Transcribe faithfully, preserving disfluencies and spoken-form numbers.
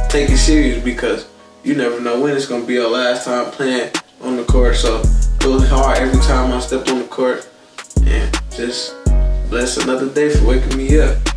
take it serious because you never know when it's gonna be our last time playing on the court. So it was hard every time I stepped on the court, and just bless another day for waking me up.